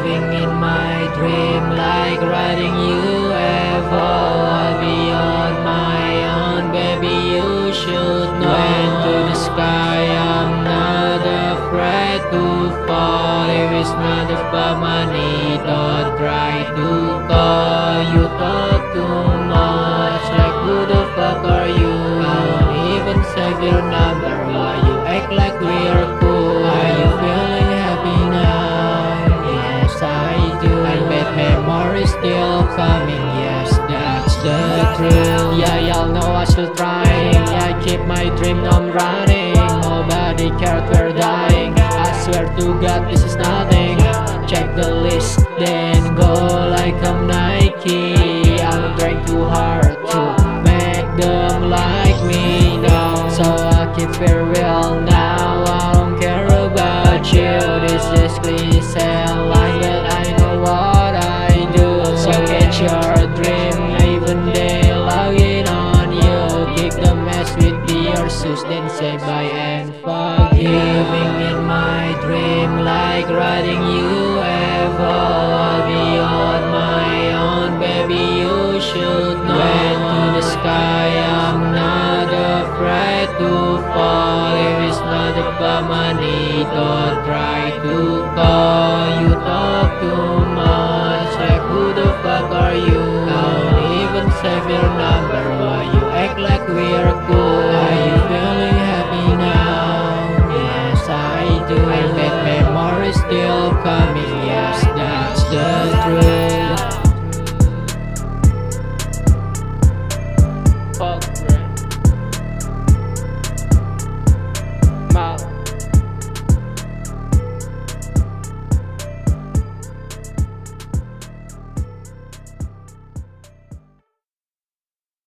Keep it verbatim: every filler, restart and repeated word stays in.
Living in my dream like riding U F O. I'll be on my own, baby, you should know. Went to the sky, I'm not afraid to fall. If it's not about money, don't try to call. You talk too much, like who the fuck are you? I won't even save your number. Why you act like we're cool? Are you feeling happy now? Yes, I do. I bet memories still coming. Yes, that's the truth. Yeah, y'all know I'm still trying. Yeah, I keep my dream on running. Nobody cared, we're dying. I swear to God, this is nothing. Check the list, then go like I'm Nike. I'm trying too hard to make them like me now. So I keep it real now. I don't care about you. This is cliche line, but I know what I do. So get your dream, even they logging on you. Kick the mess with your shoes, then say bye and forgive. Living in my dream like riding U F O. I'll be on my own, baby, you should know. Went to the sky, I'm not afraid to fall. If it's not about money, don't try to call. You talk too much, like who the fuck are you? I won't even save your number. Why you act like we're cool? Are you feeling happy now? Yes, I do. I bet memories still coming.